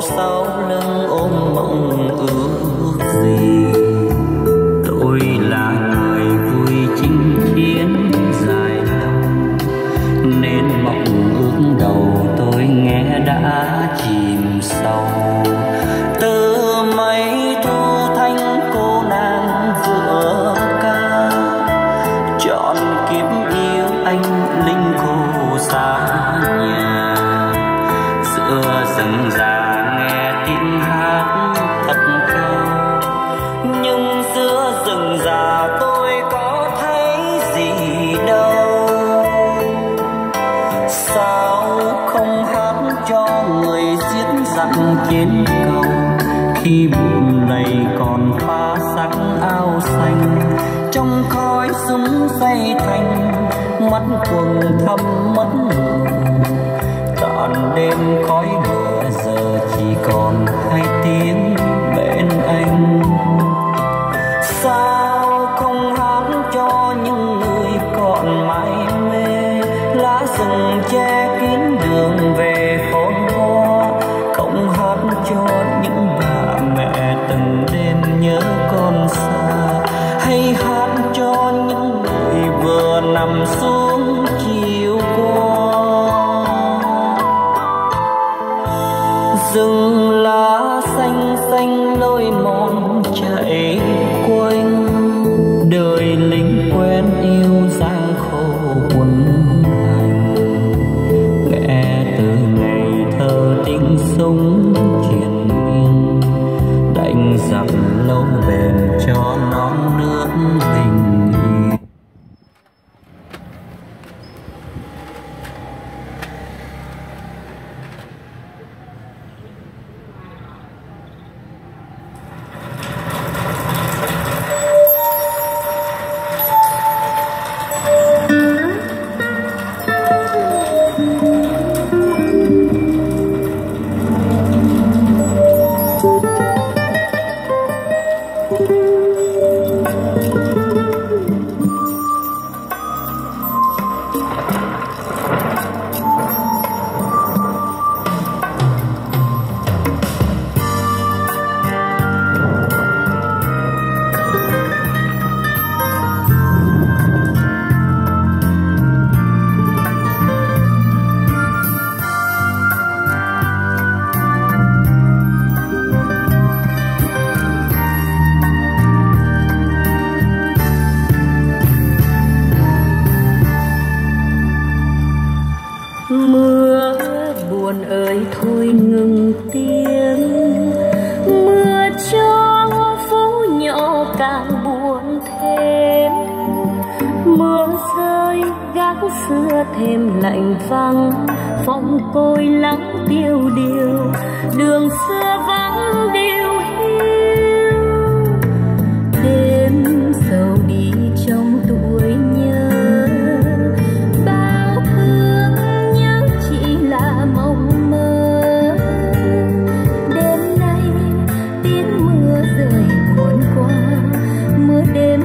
sau lưng ôm mộng ước gì. Tôi là người vui chinh chiến dài lâu, nên mộng ước đầu tôi nghe đã chìm sâu. Từ mấy thu thanh cô nàng vừa ca, chọn kiếp yêu anh linh khô xa nhà. Giữa rừng già nghe tiếng hát thật cao, nhưng giữa rừng già tôi có thấy gì đâu. Sao không hát cho người giết giặc chiến cầu, khi bụi này còn pha sắc áo xanh. Trong khói súng dây thành, mắt quầng thăm mất ngủ. Tàn đêm khói mờ giờ chỉ còn hai tiếng bên anh. Sao không hát cho những người còn mãi mê, lá rừng che kín đường về phồn hoa. Không hát cho những bà mẹ từng đêm nhớ con xa, hay hát cho những người vừa nằm xuống chiều qua. Rừng lá xanh xanh lối mòn chạy quanh, đời lính quen yêu giang khổ quân hành. Nghe từ ngày thơ tiếng súng triền miên, đánh giặc lâu bền cho non nước bình yên. Mưa buồn ơi thôi ngừng tiếng, mưa cho phố nhỏ càng buồn thêm. Mưa rơi gác xưa thêm lạnh vắng, phong côi lắng tiêu điều, đường xưa vắng điều hiu. Đêm sầu đi trong tuổi nhớ, bao thương nhớ chỉ là mộng mơ. Đêm nay tiếng mưa rơi cuốn qua, mưa đêm